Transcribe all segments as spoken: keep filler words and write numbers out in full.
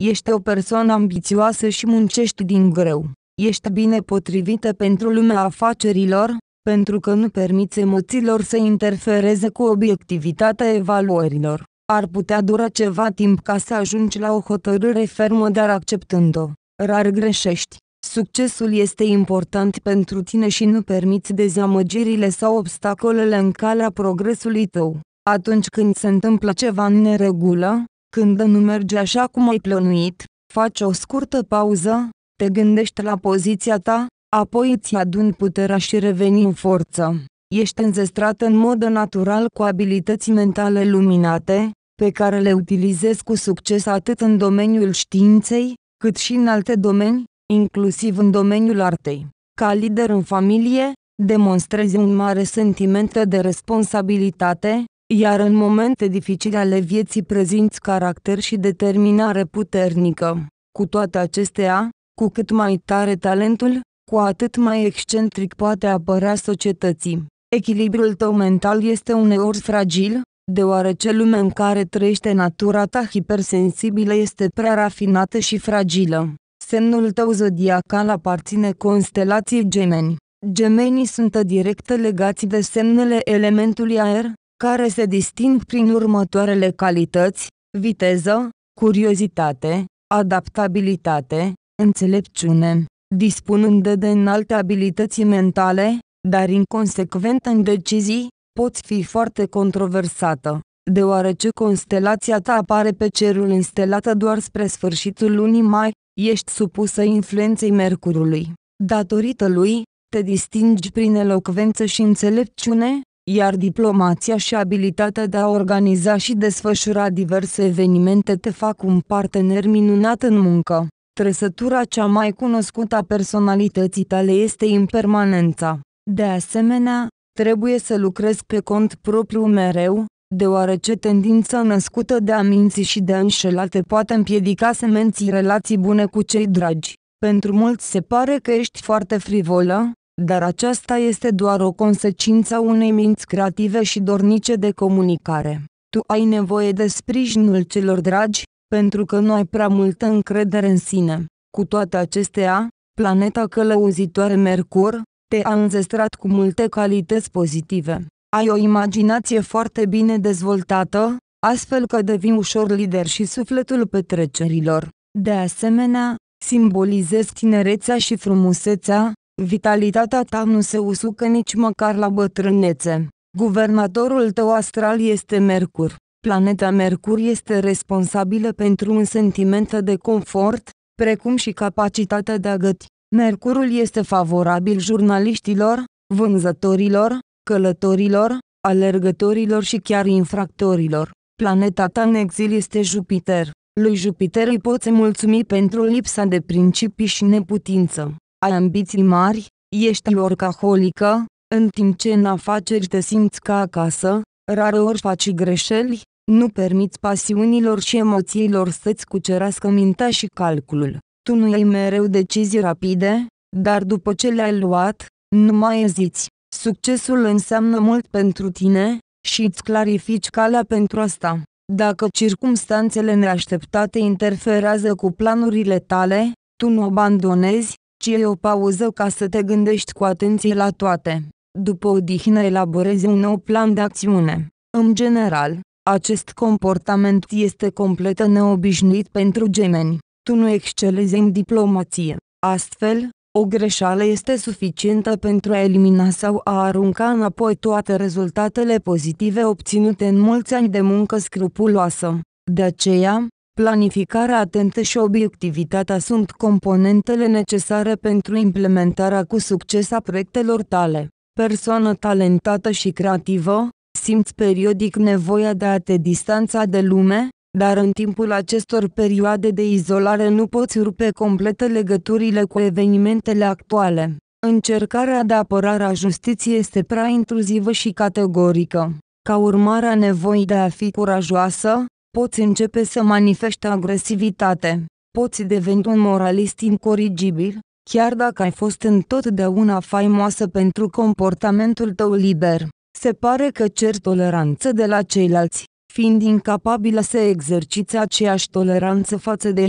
Ești o persoană ambițioasă și muncești din greu. Ești bine potrivită pentru lumea afacerilor, pentru că nu permiți emoțiilor să interfereze cu obiectivitatea evaluărilor. Ar putea dura ceva timp ca să ajungi la o hotărâre fermă, dar acceptând-o, rar greșești. Succesul este important pentru tine și nu permiți dezamăgirile sau obstacolele în calea progresului tău. Atunci când se întâmplă ceva în neregulă, când nu merge așa cum ai plănuit, faci o scurtă pauză, te gândești la poziția ta, apoi îți aduni puterea și reveni în forță. Ești înzestrată în mod natural cu abilități mentale luminate, pe care le utilizezi cu succes atât în domeniul științei, cât și în alte domenii, inclusiv în domeniul artei. Ca lider în familie, demonstrezi un mare sentiment de responsabilitate, iar în momente dificile ale vieții prezinți caracter și determinare puternică. Cu toate acestea, cu cât mai tare talentul, cu atât mai excentric poate apărea societății. Echilibrul tău mental este uneori fragil, deoarece lumea în care trăiește natura ta hipersensibilă este prea rafinată și fragilă. Semnul tău zodiacal aparține constelației Gemeni. Gemenii sunt direct legați de semnele elementului aer, care se disting prin următoarele calități: viteză, curiozitate, adaptabilitate, înțelepciune. Dispunând de înalte abilități mentale, dar inconsecvent în decizii, poți fi foarte controversată, deoarece constelația ta apare pe cerul înstelată doar spre sfârșitul lunii mai, ești supusă influenței Mercurului. Datorită lui, te distingi prin elocvență și înțelepciune, iar diplomația și abilitatea de a organiza și desfășura diverse evenimente te fac un partener minunat în muncă. Trăsătura cea mai cunoscută a personalității tale este impermanența. De asemenea, trebuie să lucrezi pe cont propriu mereu, deoarece tendința născută de a minți și de a înșela te poate împiedica să menții relații bune cu cei dragi. Pentru mulți se pare că ești foarte frivolă, dar aceasta este doar o consecință a unei minți creative și dornice de comunicare. Tu ai nevoie de sprijinul celor dragi, pentru că nu ai prea multă încredere în sine. Cu toate acestea, planeta călăuzitoare Mercur te-a înzestrat cu multe calități pozitive. Ai o imaginație foarte bine dezvoltată, astfel că devii ușor lider și sufletul petrecerilor. De asemenea, simbolizezi tinerețea și frumusețea, vitalitatea ta nu se usucă nici măcar la bătrânețe. Guvernatorul tău astral este Mercur. Planeta Mercur este responsabilă pentru un sentiment de confort, precum și capacitatea de a găti. Mercurul este favorabil jurnaliștilor, vânzătorilor, călătorilor, alergătorilor și chiar infractorilor. Planeta ta în exil este Jupiter. Lui Jupiter îi poți mulțumi pentru lipsa de principii și neputință. Ai ambiții mari, ești workaholică, în timp ce în afaceri te simți ca acasă, rareori faci greșeli, nu permiți pasiunilor și emoțiilor să-ți cucerească mintea și calculul. Tu nu iei mereu decizii rapide, dar după ce le-ai luat, nu mai eziți. Succesul înseamnă mult pentru tine și îți clarifici calea pentru asta. Dacă circumstanțele neașteptate interferează cu planurile tale, tu nu abandonezi, ci iei o pauză ca să te gândești cu atenție la toate. După odihnă elaborezi un nou plan de acțiune. În general, acest comportament este complet neobișnuit pentru gemeni. Tu nu excelezi în diplomație. Astfel, o greșeală este suficientă pentru a elimina sau a arunca înapoi toate rezultatele pozitive obținute în mulți ani de muncă scrupuloasă. De aceea, planificarea atentă și obiectivitatea sunt componentele necesare pentru implementarea cu succes a proiectelor tale. Persoană talentată și creativă, simți periodic nevoia de a te distanța de lume, dar în timpul acestor perioade de izolare nu poți rupe complet legăturile cu evenimentele actuale. Încercarea de apărare a justiției este prea intruzivă și categorică. Ca urmare a nevoii de a fi curajoasă, poți începe să manifeste agresivitate. Poți deveni un moralist incorrigibil, chiar dacă ai fost întotdeauna faimoasă pentru comportamentul tău liber. Se pare că ceri toleranță de la ceilalți, fiind incapabilă să exerciți aceeași toleranță față de ei.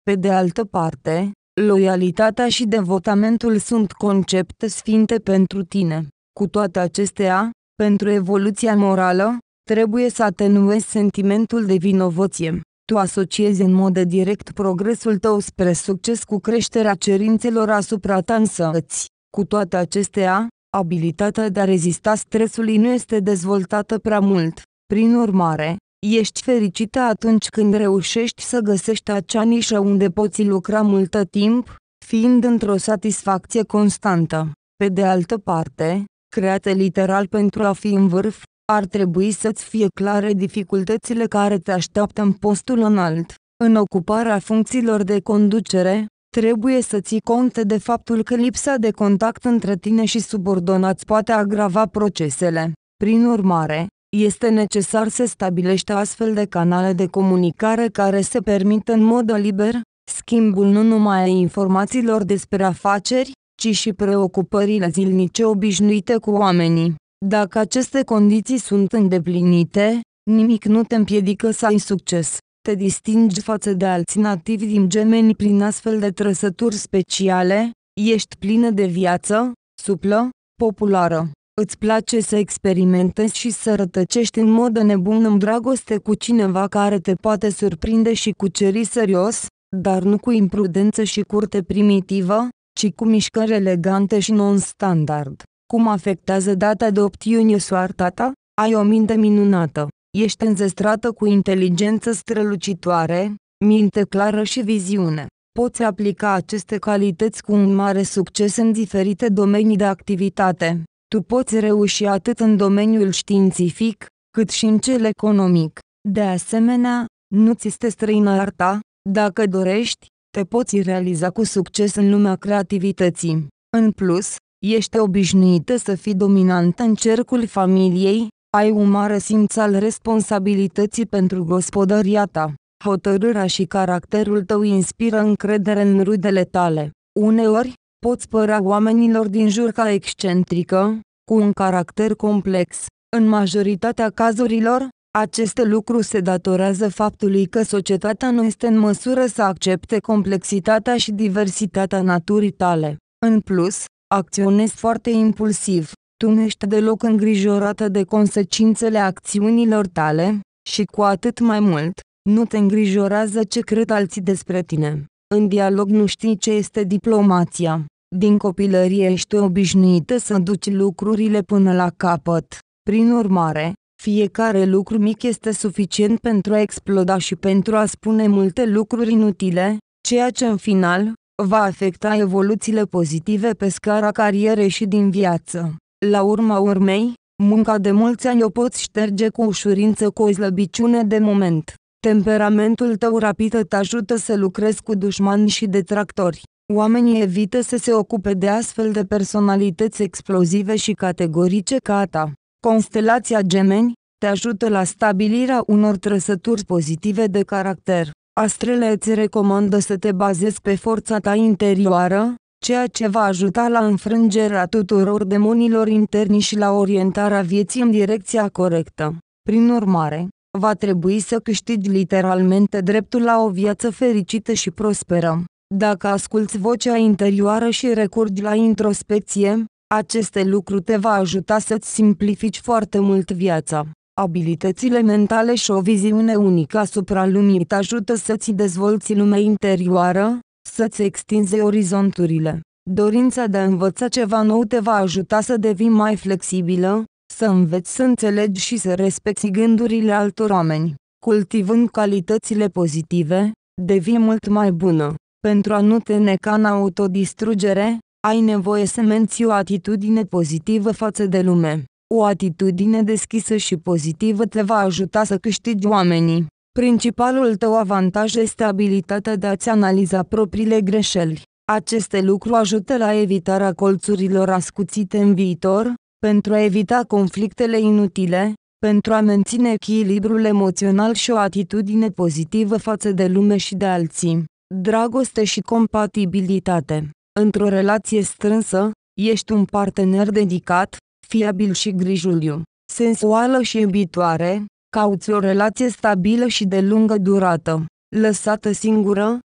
Pe de altă parte, loialitatea și devotamentul sunt concepte sfinte pentru tine. Cu toate acestea, pentru evoluția morală, trebuie să atenuezi sentimentul de vinovăție. Tu asociezi în mod direct progresul tău spre succes cu creșterea cerințelor asupra ta însăți. Cu toate acestea, abilitatea de a rezista stresului nu este dezvoltată prea mult. Prin urmare, ești fericită atunci când reușești să găsești acea nișă unde poți lucra mult timp, fiind într-o satisfacție constantă. Pe de altă parte, create literal pentru a fi în vârf, ar trebui să-ți fie clare dificultățile care te așteaptă în postul înalt. În ocuparea funcțiilor de conducere, trebuie să ții cont de faptul că lipsa de contact între tine și subordonați poate agrava procesele. Prin urmare, este necesar să stabilești astfel de canale de comunicare care să permită în mod liber schimbul nu numai a informațiilor despre afaceri, ci și preocupările zilnice obișnuite cu oamenii. Dacă aceste condiții sunt îndeplinite, nimic nu te împiedică să ai succes. Te distingi față de alții nativi din Gemeni prin astfel de trăsături speciale, ești plină de viață, suplă, populară. Îți place să experimentezi și să rătăcești în mod nebun în dragoste cu cineva care te poate surprinde și cuceri serios, dar nu cu imprudență și curte primitivă, ci cu mișcări elegante și non-standard. Cum afectează data de opt iunie soarta ta? Ai o minte minunată. Ești înzestrată cu inteligență strălucitoare, minte clară și viziune. Poți aplica aceste calități cu un mare succes în diferite domenii de activitate. Tu poți reuși atât în domeniul științific, cât și în cel economic. De asemenea, nu ți este străină arta, dacă dorești, te poți realiza cu succes în lumea creativității. În plus, ești obișnuită să fii dominantă în cercul familiei, ai un mare simț al responsabilității pentru gospodăria ta. Hotărârea și caracterul tău inspiră încredere în rudele tale. Uneori, poți părea oamenilor din jur ca excentrică, cu un caracter complex. În majoritatea cazurilor, aceste lucruri se datorează faptului că societatea nu este în măsură să accepte complexitatea și diversitatea naturii tale. În plus, acționezi foarte impulsiv. Tu nu ești deloc îngrijorată de consecințele acțiunilor tale, și cu atât mai mult, nu te îngrijorează ce cred alții despre tine. În dialog nu știi ce este diplomația. Din copilărie ești obișnuită să duci lucrurile până la capăt. Prin urmare, fiecare lucru mic este suficient pentru a exploda și pentru a spune multe lucruri inutile, ceea ce în final va afecta evoluțiile pozitive pe scara carierei și din viață. La urma urmei, munca de mulți ani o poți șterge cu ușurință cu o slăbiciune de moment. Temperamentul tău rapid te ajută să lucrezi cu dușmani și detractori. Oamenii evită să se ocupe de astfel de personalități explozive și categorice ca a ta. Constelația Gemeni te ajută la stabilirea unor trăsături pozitive de caracter. Astrele îți recomandă să te bazezi pe forța ta interioară, ceea ce va ajuta la înfrângerea tuturor demonilor interni și la orientarea vieții în direcția corectă. Prin urmare, va trebui să câștigi literalmente dreptul la o viață fericită și prosperă. Dacă asculți vocea interioară și recurgi la introspecție, aceste lucruri te va ajuta să-ți simplifici foarte mult viața. Abilitățile mentale și o viziune unică asupra lumii te ajută să-ți dezvolți lumea interioară, să-ți extinzi orizonturile. Dorința de a învăța ceva nou te va ajuta să devii mai flexibilă, să înveți să înțelegi și să respecti gândurile altor oameni. Cultivând calitățile pozitive, devii mult mai bună. Pentru a nu te neca în autodistrugere, ai nevoie să menții o atitudine pozitivă față de lume. O atitudine deschisă și pozitivă te va ajuta să câștigi oamenii. Principalul tău avantaj este abilitatea de a-ți analiza propriile greșeli. Aceste lucruri ajută la evitarea colțurilor ascuțite în viitor, pentru a evita conflictele inutile, pentru a menține echilibrul emoțional și o atitudine pozitivă față de lume și de alții. Dragoste și compatibilitate. Într-o relație strânsă, ești un partener dedicat, fiabil și grijuliu. Sensuală și iubitoare, cauți o relație stabilă și de lungă durată. Lăsată singură,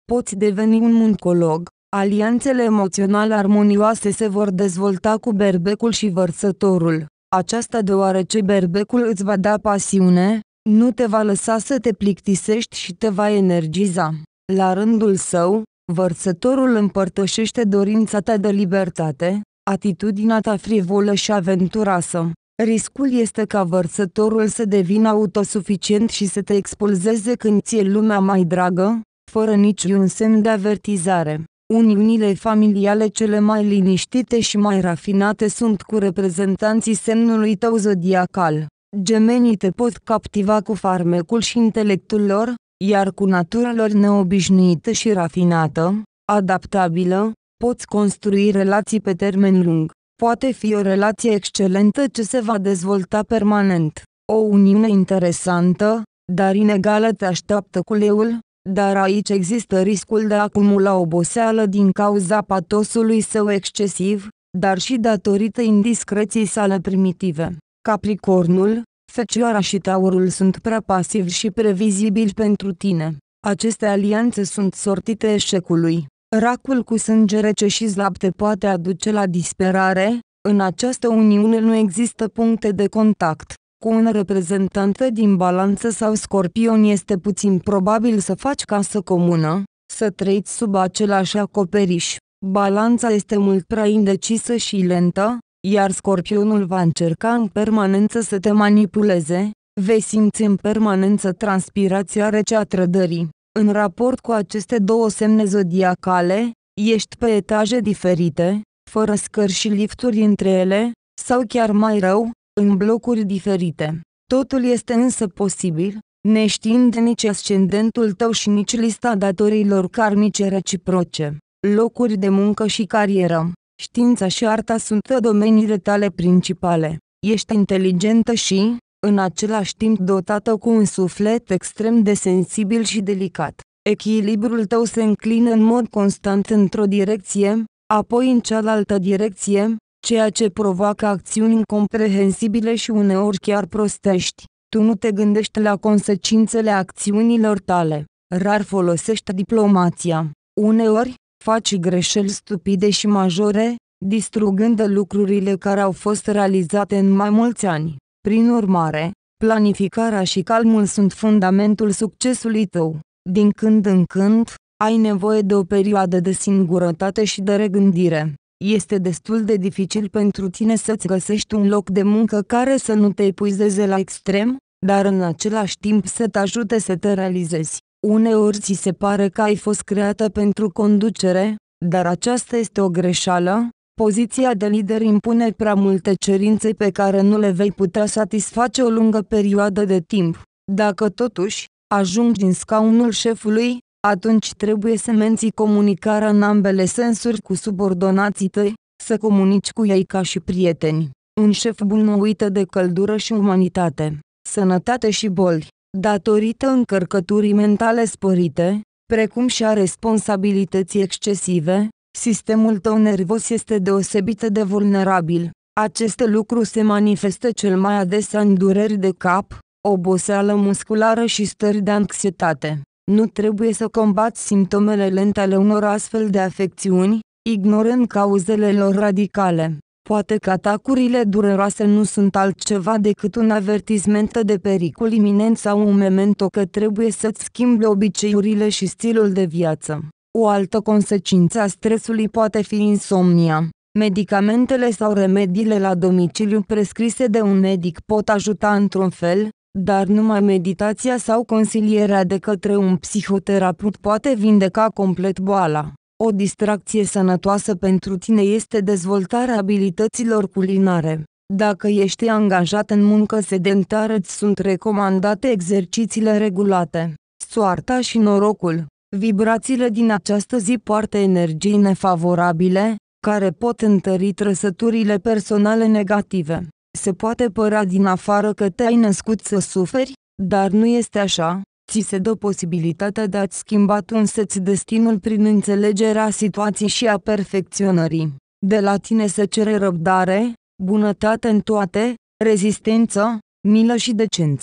Poți deveni un muncolog. Alianțele emoționale armonioase se vor dezvolta cu berbecul și vărsătorul. Aceasta deoarece berbecul îți va da pasiune, nu te va lăsa să te plictisești și te va energiza. La rândul său, vărsătorul împărtășește dorința ta de libertate, atitudinea ta frivolă și aventuroasă. Riscul este ca vărsătorul să devină autosuficient și să te expulzeze când ți-e lumea mai dragă, fără niciun semn de avertizare. Uniunile familiale cele mai liniștite și mai rafinate sunt cu reprezentanții semnului tău zodiacal. Gemenii te pot captiva cu farmecul și intelectul lor, iar cu natura lor neobișnuită și rafinată, adaptabilă, poți construi relații pe termen lung. Poate fi o relație excelentă ce se va dezvolta permanent. O uniune interesantă, dar inegală te așteaptă cu leul, dar aici există riscul de a acumula oboseală din cauza patosului său excesiv, dar și datorită indiscreției sale primitive. Capricornul, Fecioara și Taurul sunt prea pasivi și previzibili pentru tine. Aceste alianțe sunt sortite eșecului. Racul cu sânge rece și slab te poate aduce la disperare. În această uniune nu există puncte de contact. Cu un reprezentant din Balanță sau Scorpion este puțin probabil să faci casă comună, să trăiți sub același acoperiș. Balanța este mult prea indecisă și lentă, iar Scorpionul va încerca în permanență să te manipuleze, vei simți în permanență transpirația rece a trădării. În raport cu aceste două semne zodiacale, ești pe etaje diferite, fără scări și lifturi între ele, sau chiar mai rău, în blocuri diferite. Totul este însă posibil, neștiind nici ascendentul tău și nici lista datoriilor karmice reciproce. Locuri de muncă și carieră. Știința și arta sunt domeniile tale principale. Ești inteligentă și, în același timp dotată cu un suflet extrem de sensibil și delicat. Echilibrul tău se înclină în mod constant într-o direcție, apoi în cealaltă direcție, ceea ce provoacă acțiuni incomprehensibile și uneori chiar prostești. Tu nu te gândești la consecințele acțiunilor tale. Rar folosești diplomația. Uneori, faci greșeli stupide și majore, distrugând lucrurile care au fost realizate în mai mulți ani. Prin urmare, planificarea și calmul sunt fundamentul succesului tău. Din când în când, ai nevoie de o perioadă de singurătate și de regândire. Este destul de dificil pentru tine să-ți găsești un loc de muncă care să nu te epuizeze la extrem, dar în același timp să te ajute să te realizezi. Uneori ți se pare că ai fost creată pentru conducere, dar aceasta este o greșeală. Poziția de lider impune prea multe cerințe pe care nu le vei putea satisface o lungă perioadă de timp. Dacă totuși ajungi în scaunul șefului, atunci trebuie să menții comunicarea în ambele sensuri cu subordonații tăi, să comunici cu ei ca și prieteni. Un șef bun nu uită de căldură și umanitate. Sănătate și boli. Datorită încărcăturii mentale sporite, precum și a responsabilității excesive, sistemul tău nervos este deosebit de vulnerabil. Aceste lucruri se manifestă cel mai adesea în dureri de cap, oboseală musculară și stări de anxietate. Nu trebuie să combați simptomele lente ale unor astfel de afecțiuni, ignorând cauzele lor radicale. Poate că atacurile dureroase nu sunt altceva decât un avertisment de pericol iminent sau un memento că trebuie să-ți schimbi obiceiurile și stilul de viață. O altă consecință a stresului poate fi insomnia. Medicamentele sau remediile la domiciliu prescrise de un medic pot ajuta într-un fel, dar numai meditația sau consilierea de către un psihoterapeut poate vindeca complet boala. O distracție sănătoasă pentru tine este dezvoltarea abilităților culinare. Dacă ești angajat în muncă sedentară, îți sunt recomandate exercițiile regulate. Soarta și norocul. Vibrațiile din această zi poartă energii nefavorabile, care pot întări trăsăturile personale negative. Se poate părea din afară că te-ai născut să suferi, dar nu este așa. Ți se dă posibilitatea de a-ți schimba tu însăți destinul prin înțelegerea situației și a perfecționării. De la tine se cere răbdare, bunătate în toate, rezistență, milă și decență.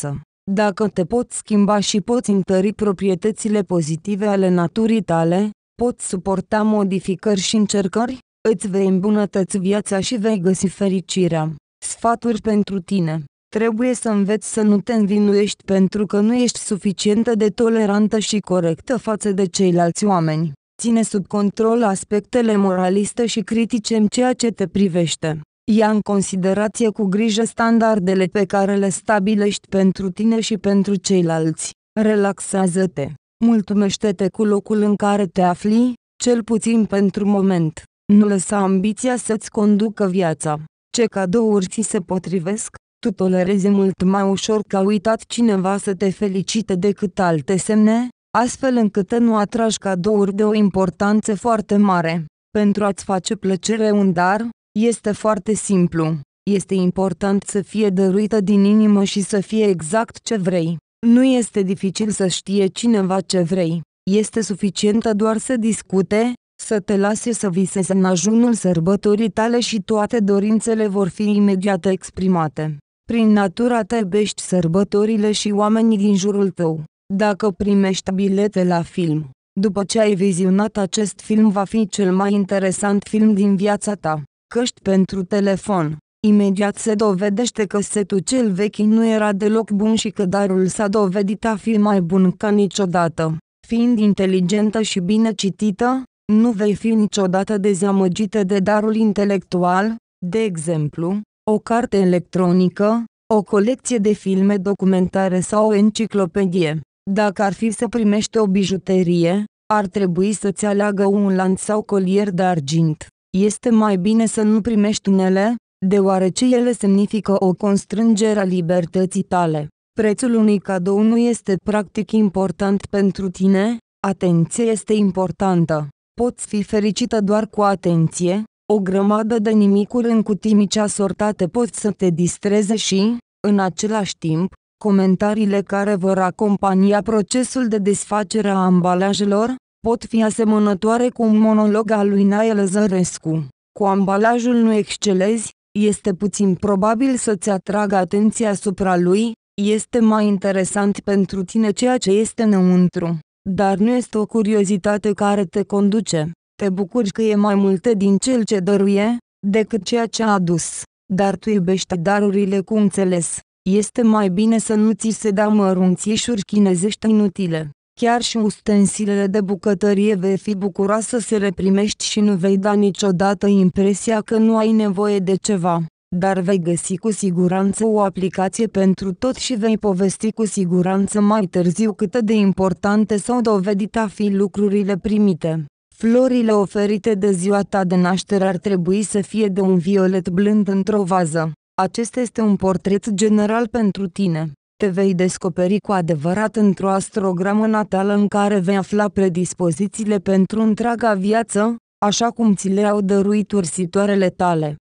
Dacă te poți schimba și poți întări proprietățile pozitive ale naturii tale, poți suporta modificări și încercări, îți vei îmbunătăți viața și vei găsi fericirea. Sfaturi pentru tine. Trebuie să înveți să nu te învinuiești pentru că nu ești suficientă de tolerantă și corectă față de ceilalți oameni. Ține sub control aspectele moraliste și critice în ceea ce te privește. Ia în considerație cu grijă standardele pe care le stabilești pentru tine și pentru ceilalți. Relaxează-te. Mulțumește-te cu locul în care te afli, cel puțin pentru moment. Nu lăsa ambiția să-ți conducă viața. Ce cadouri ți se potrivesc? Tu tolerezi mult mai ușor ca uitat cineva să te felicite decât alte semne, astfel încât nu atragi cadouri de o importanță foarte mare. Pentru a-ți face plăcere un dar, este foarte simplu. Este important să fie dăruită din inimă și să fie exact ce vrei. Nu este dificil să știe cineva ce vrei. Este suficientă doar să discute, să te lase să visezi în ajunul sărbătorii tale și toate dorințele vor fi imediat exprimate. Prin natura ta iubești sărbătorile și oamenii din jurul tău. Dacă primești bilete la film, după ce ai vizionat acest film va fi cel mai interesant film din viața ta. Căști pentru telefon. Imediat se dovedește că setul cel vechi nu era deloc bun și că darul s-a dovedit a fi mai bun ca niciodată. Fiind inteligentă și bine citită, nu vei fi niciodată dezamăgită de darul intelectual, de exemplu, o carte electronică, o colecție de filme documentare sau o enciclopedie. Dacă ar fi să primești o bijuterie, ar trebui să-ți aleagă un lanț sau colier de argint. Este mai bine să nu primești unele, deoarece ele semnifică o constrângere a libertății tale. Prețul unui cadou nu este practic important pentru tine, atenția este importantă. Poți fi fericită doar cu atenție, o grămadă de nimicuri în cutii mici asortate pot să te distreze și, în același timp, comentariile care vor acompania procesul de desfacere a ambalajelor, pot fi asemănătoare cu un monolog al lui Nae Lăzărescu. Cu ambalajul nu excelezi, este puțin probabil să-ți atragă atenția asupra lui, este mai interesant pentru tine ceea ce este înăuntru. Dar nu este o curiozitate care te conduce. Te bucuri că e mai multe din cel ce dăruie, decât ceea ce a adus. Dar tu iubești darurile cu înțeles. Este mai bine să nu ți se dea mărunțișuri chinezești inutile. Chiar și ustensilele de bucătărie vei fi bucuroasă să le primești și nu vei da niciodată impresia că nu ai nevoie de ceva. Dar vei găsi cu siguranță o aplicație pentru tot și vei povesti cu siguranță mai târziu cât de importante s-au dovedit a fi lucrurile primite. Florile oferite de ziua ta de naștere ar trebui să fie de un violet blând într-o vază. Acesta este un portret general pentru tine. Te vei descoperi cu adevărat într-o astrogramă natală în care vei afla predispozițiile pentru întreaga viață, așa cum ți le-au dăruit ursitoarele tale.